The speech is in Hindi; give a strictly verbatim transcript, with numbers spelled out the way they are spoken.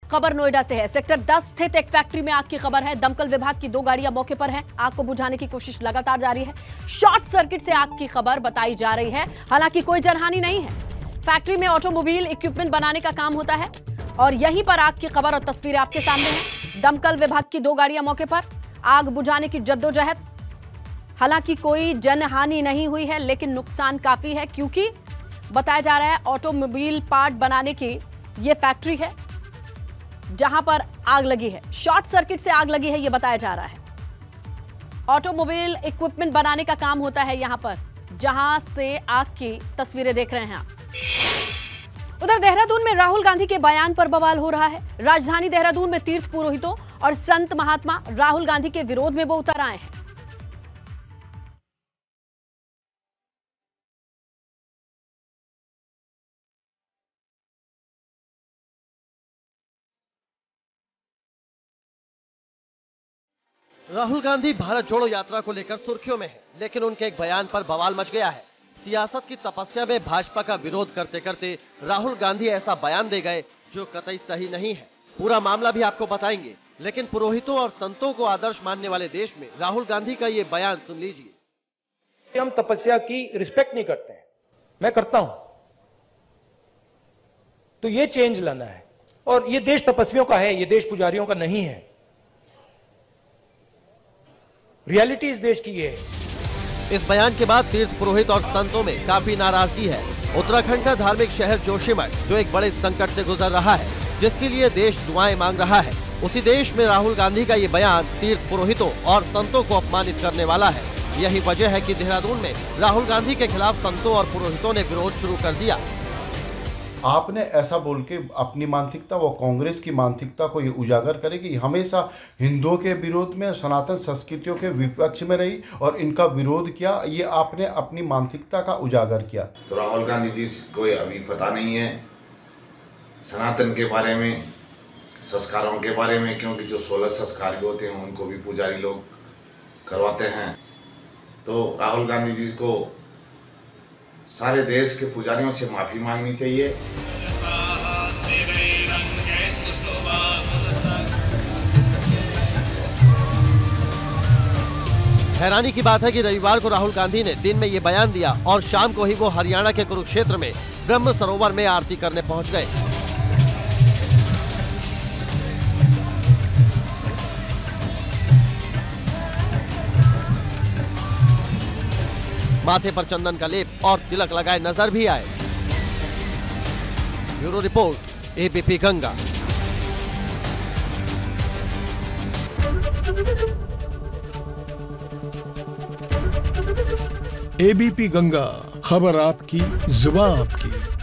खबर नोएडा से है। सेक्टर दस स्थित एक फैक्ट्री में आग की खबर है। दमकल विभाग की दो गाड़ियां मौके पर हैं। आग को बुझाने की कोशिश लगातार जारी है। शॉर्ट सर्किट से आग की खबर बताई जा रही है। हालांकि कोई जनहानि नहीं है। फैक्ट्री में ऑटोमोबाइल इक्विपमेंट बनाने का काम होता है और यहीं पर आग की खबर और तस्वीरें आपके सामने हैं। दमकल विभाग की दो गाड़ियां मौके पर, आग बुझाने की जद्दोजहद। हालांकि कोई जनहानि नहीं हुई है, लेकिन नुकसान काफी है, क्योंकि बताया जा रहा है ऑटोमोबाइल पार्ट बनाने की यह फैक्ट्री है जहां पर आग लगी है। शॉर्ट सर्किट से आग लगी है, यह बताया जा रहा है। ऑटोमोबाइल इक्विपमेंट बनाने का काम होता है यहां पर, जहां से आग की तस्वीरें देख रहे हैं आप। उधर देहरादून में राहुल गांधी के बयान पर बवाल हो रहा है। राजधानी देहरादून में तीर्थ पुरोहितों और संत महात्मा राहुल गांधी के विरोध में वो उतर आए हैं। राहुल गांधी भारत जोड़ो यात्रा को लेकर सुर्खियों में है, लेकिन उनके एक बयान पर बवाल मच गया है। सियासत की तपस्या में भाजपा का विरोध करते करते राहुल गांधी ऐसा बयान दे गए जो कतई सही नहीं है। पूरा मामला भी आपको बताएंगे, लेकिन पुरोहितों और संतों को आदर्श मानने वाले देश में राहुल गांधी का ये बयान सुन लीजिए। हम तपस्या की रिस्पेक्ट नहीं करते हैं, मैं करता हूं, तो ये चेंज लाना है। और ये देश तपस्वियों का है, ये देश पुजारियों का नहीं है। रियलिटी इस देश की ये है। इस बयान के बाद तीर्थ पुरोहित और संतों में काफी नाराजगी है। उत्तराखंड का धार्मिक शहर जोशीमठ, जो एक बड़े संकट से गुजर रहा है, जिसके लिए देश दुआएं मांग रहा है, उसी देश में राहुल गांधी का ये बयान तीर्थ पुरोहितों और संतों को अपमानित करने वाला है। यही वजह है कि देहरादून में राहुल गांधी के खिलाफ संतों और पुरोहितों ने विरोध शुरू कर दिया। आपने ऐसा बोल के अपनी मानसिकता व कांग्रेस की मानसिकता को ये उजागर करे कि हमेशा हिंदुओं के विरोध में, सनातन संस्कृतियों के विपक्ष में रही और इनका विरोध किया। ये आपने अपनी मानसिकता का उजागर किया। तो राहुल गांधी जी को अभी पता नहीं है सनातन के बारे में, संस्कारों के बारे में, क्योंकि जो सोलह संस्कार भी होते हैं उनको भी पुजारी लोग करवाते हैं। तो राहुल गांधी जी को सारे देश के पुजारियों से माफी मांगनी चाहिए। हैरानी की बात है कि रविवार को राहुल गांधी ने दिन में ये बयान दिया और शाम को ही वो हरियाणा के कुरुक्षेत्र में ब्रह्म सरोवर में आरती करने पहुंच गए। माथे पर चंदन का लेप और तिलक लगाए नजर भी आए। Bureau report, ABP Ganga. ABP Ganga, खबर आपकी, जुबान आपकी।